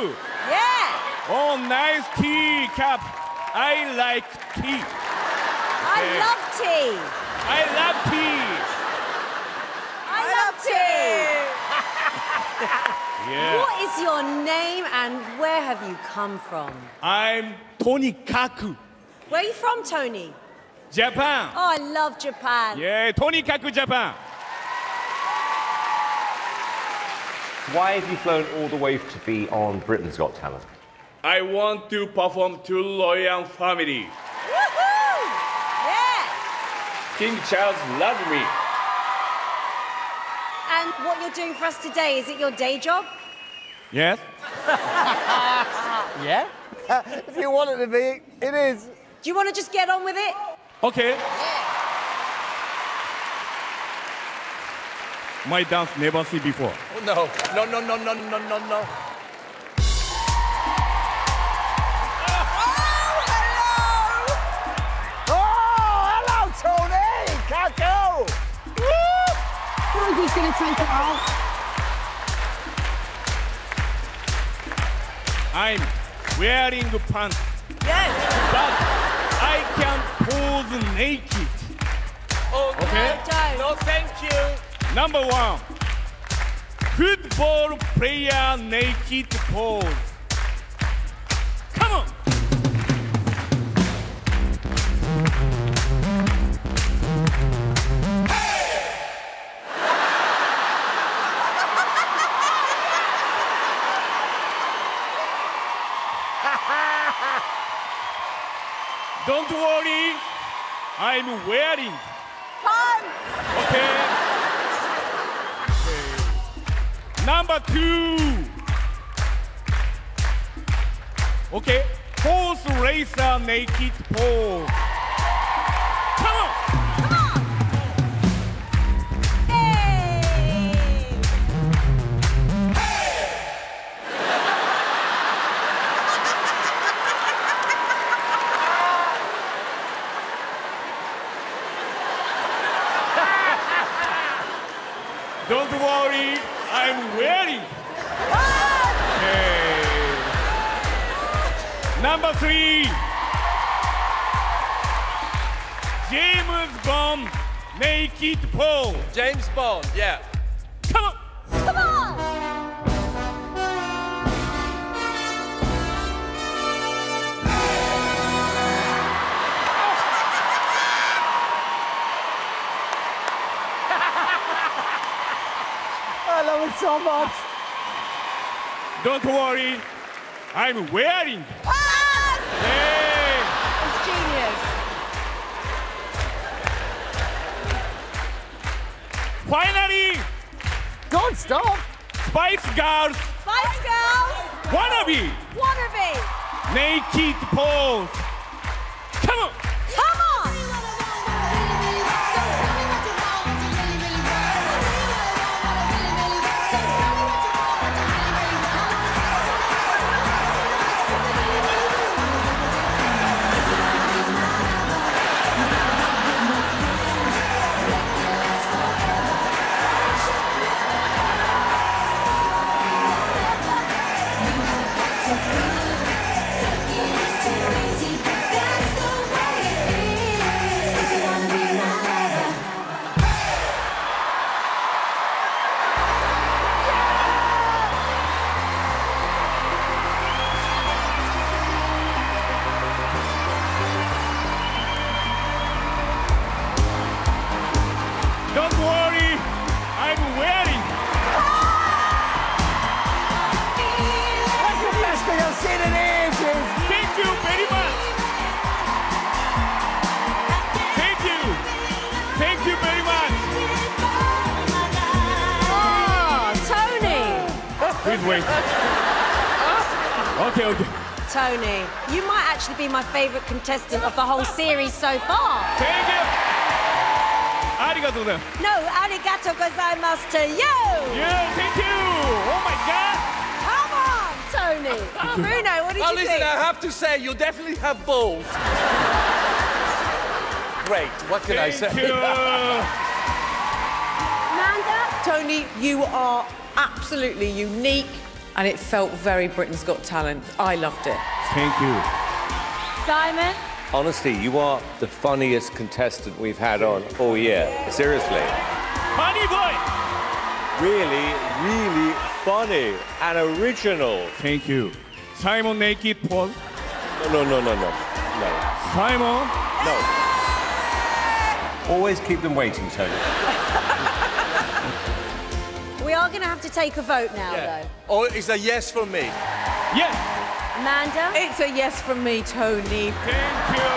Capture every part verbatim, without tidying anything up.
you. Yeah. Oh, nice tea cup. I like tea. I Yeah. love tea. I love tea. I, I love tea. Yeah. What is your name and where have you come from? I'm Tonikaku. Where are you from, Tony? Japan. Oh, I love Japan. Yeah, Tonikaku, Japan. Why have you flown all the way to be on Britain's Got Talent? I want to perform to royal family. Woohoo! Yeah. King Charles loved me. And what you're doing for us today, is it your day job? Yes. Yeah? If you want it to be, it is. Do you want to just get on with it? Okay. Yeah. My dance never see before. Oh, no. No, no, no, no, no, no, no. He's gonna take it off. I'm wearing pants. Yes. But I can pose naked. Oh, okay? No, don't. No, thank you. Number one. Football player naked pose. Come on. Don't worry, I'm wearing. Fun. Okay. Okay. Number two. Okay. Horse racer naked pose. Come on. Come on. Hey. Don't worry, I'm wearing. Okay. Number three. James Bond naked pose. James Bond, yeah. Come on. Come on. I love it so much. Don't worry, I'm wearing. Fun. Hey. It's genius. Finally, Don't stop. Spice Girls Spice Girls. wannabe Wannabe. naked pose. Come on. Come on. Don't worry, I'm wearing. That's the best thing I've seen in ages. Thank you very much. Thank you. Thank you very much. Oh, Tony. Please wait. Okay, okay. Tony, you might actually be my favourite contestant of the whole series so far. Thank you. Arigatou. No, arigato gozaimasu to you. Yeah, thank you. Oh my God. Come on, Tony. Bruno, what did Oh, you listen, think? I have to say, you definitely have balls. Great, what can I say? Thank you. Amanda? Tony, you are absolutely unique, and it felt very Britain's Got Talent. I loved it. Thank you. Simon? Honestly, you are the funniest contestant we've had on all year. Seriously. Funny boy! Really, really funny and original. Thank you. Simon naked pose. No, no, no, no, no. No. Simon. No. Always keep them waiting, Tony. We are going to have to take a vote now, Yeah. though. Oh, it's a yes from me. Yes. Amanda? It's a yes from me, Tony. Thank you.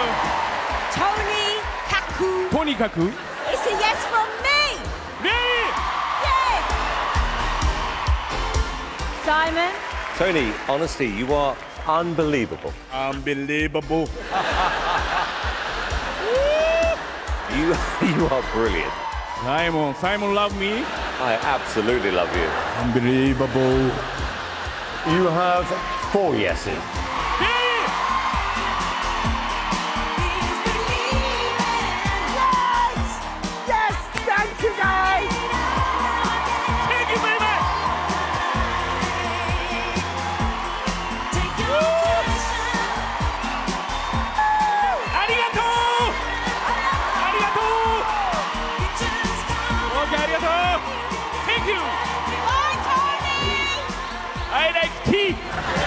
Tonikaku? Tonikaku. It's a yes from me! Me! Yes! Simon? Tony, honestly, you are unbelievable. Unbelievable. You, you are brilliant. Simon. Simon love me. I absolutely love you. Unbelievable. You have four yeses. Yes! Thank you, guys! Thank you very much. Arigato. Arigato. Okay, arigato. Thank you. Bye, Tony! I like tea.